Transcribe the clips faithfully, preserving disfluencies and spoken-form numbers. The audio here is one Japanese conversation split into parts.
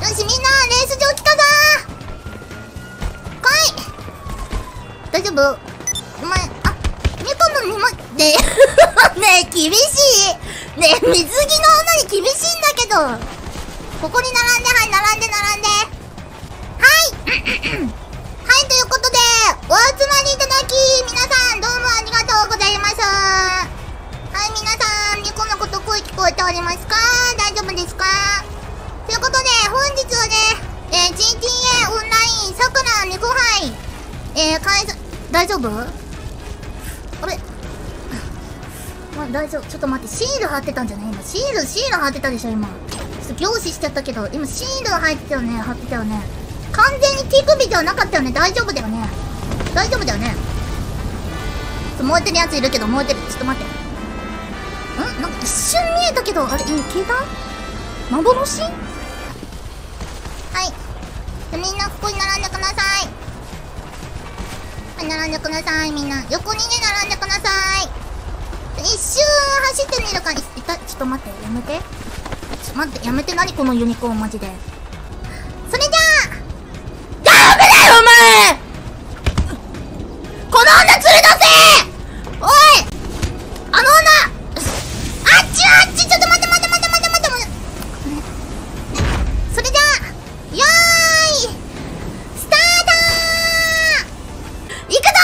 よし、みんな、レース場来たぞー。来い。大丈夫？お前、あ、猫の荷物、ねえ、ねえ、厳しい。ねえ、水着の女に厳しいんだけど。ここに並んで、はい、並んで、並んで。はい。はい、ということで、お集まりいただき、皆さん、どうもありがとうございます。はい、皆さん、猫のこと声聞こえておりますか？大丈夫ですか？ということで、本日はね、えー、ジーティーエー オンラインさくら猫杯、えー、開催、大丈夫？あれ？ま、大丈夫。ちょっと待って、シール貼ってたんじゃない今。シール、シール貼ってたでしょ今。ちょっと凝視しちゃったけど、今シール入ってたよね、貼ってたよね。完全に手首ではなかったよね。大丈夫だよね。大丈夫だよね。燃えてるやついるけど、燃えてる。ちょっと待って。ん？なんか一瞬見えたけど、あれ、消えた？幻？はい。みんなここに並んでください。はい、並んでください。みんな。横にね、並んでください。一瞬走ってみるか。いた、ちょっと待って。やめて。ちょ、待って。やめて。何このユニコーンマジで。それじゃあ、ダメだよお前！この女連れ出せ！おい！あの女！あっちあっち！ちょっと待って待って待って待って待って待って。それじゃあ、よーいスタートー！いくぞ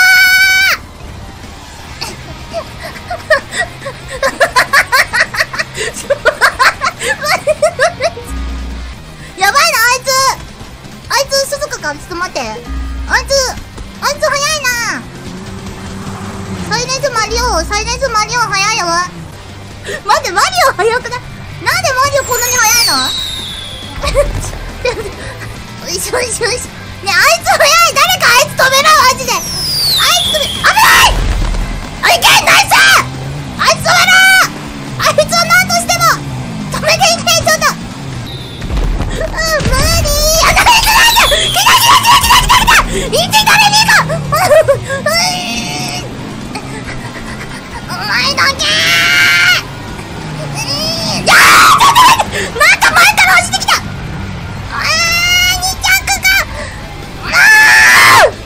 ーやばいな、あいつあいつ鈴鹿か。ちょっと待って、あいつあいつ早いな。サイレンスマリオサイレンスマリオ早いよ。待って、マリオ早くない？なんでマリオこんなに早いの？よしよしよし。ねえ、あいつ早い。誰かあいつ止めろマジで。あいつ止め、危ない！あ、いけんナイス！あいつ止めろ！あいつは何としても止めていけ。ちょっとうん、無理。あ、ダメだダメだ。来た来た来た来た来た来た。いちダメにか。お前だけー。やー、ちょっと待って。なんか前から走ってきた。あー、に着か。あー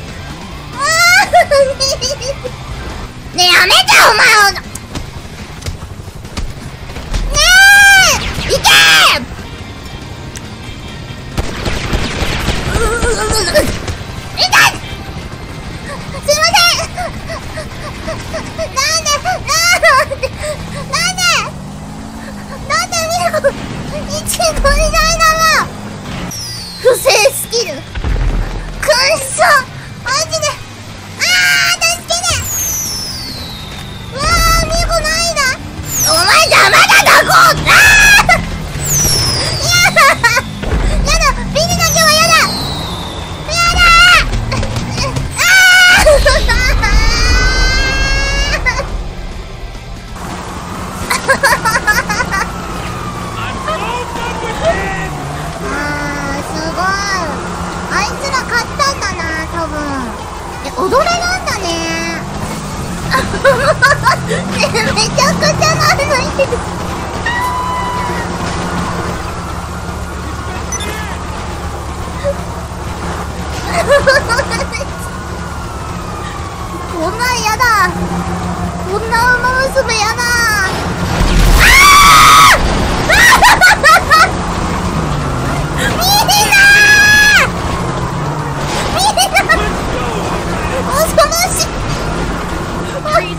ねえ、やめてお前。ねえ、いけー。痛い！すいません！なんでなんでなんでなんで見ろ！いちごいないだろ！不正スキル！くんそ！マジで！あー！助けて！うわー！みこないだ！お前邪魔だだこ！あー！やだ！やだ！ビリだけはやだ！踊れなんだねねえ、めちゃくちゃなるのいいこんなんやだ。こんな馬娘やだ。ああみんなみんな恐ろしい恐ろしい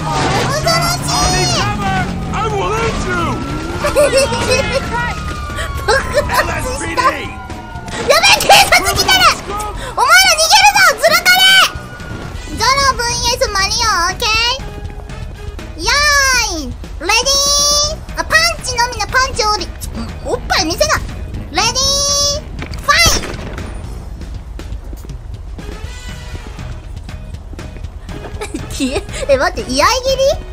爆発した。やべえ、警察来てる。お前ら逃げるぞズルタレ。ゾロ ブイエス マリオ。オッケーよーいレディー。あ、パンチのみのパンチをりおっぱい見せな。レディーファイ消ええ、待って、居合切り